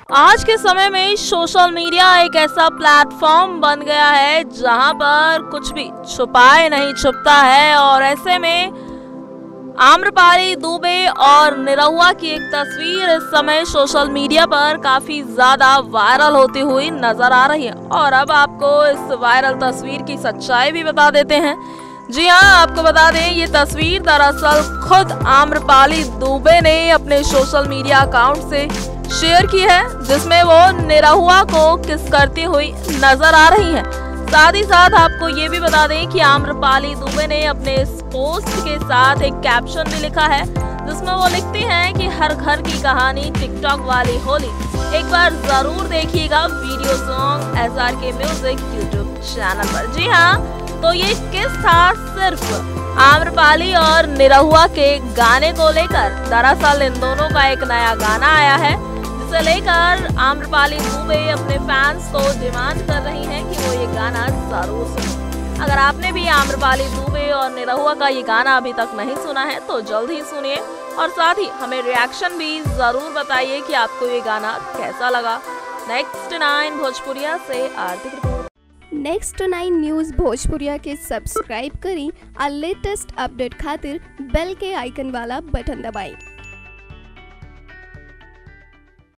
आज के समय में सोशल मीडिया एक ऐसा प्लेटफॉर्म बन गया है जहां पर कुछ भी छुपाए नहीं छुपता है। और ऐसे में आम्रपाली दुबे और निरहुआ की एक तस्वीर इस समय सोशल मीडिया पर काफी ज्यादा वायरल होती हुई नजर आ रही है। और अब आपको इस वायरल तस्वीर की सच्चाई भी बता देते हैं। जी हाँ, आपको बता दें ये तस्वीर दरअसल खुद आम्रपाली दुबे ने अपने सोशल मीडिया अकाउंट से शेयर की है, जिसमें वो निरहुआ को किस करती हुई नजर आ रही हैं। साथ ही साथ आपको ये भी बता दें कि आम्रपाली दुबे ने अपने इस पोस्ट के साथ एक कैप्शन भी लिखा है, जिसमें वो लिखती हैं कि हर घर की कहानी टिकटॉक वाली होली, एक बार जरूर देखिएगा video song SRK music YouTube channel पर। जी हाँ, तो ये किस था सिर्फ आम्रपाली और निरहुआ के गाने को लेकर। दरअसल इन दोनों का एक नया गाना आया है, जिसे लेकर आम्रपाली दुबे अपने फैंस को डिमांड कर रही हैं कि वो ये गाना जरूर सुने। अगर आपने भी आम्रपाली दुबे और निरहुआ का ये गाना अभी तक नहीं सुना है तो जल्द ही सुनिए, और साथ ही हमें रिएक्शन भी जरूर बताइए कि आपको ये गाना कैसा लगा। नेक्स्ट 9 भोजपुरिया से आर्थिक रिपोर्ट। नेक्स्ट 9 न्यूज़ भोजपुरिया के सब्सक्राइब करी और लेटेस्ट अपडेट खातिर बेल के आइकन वाला बटन दबाएं।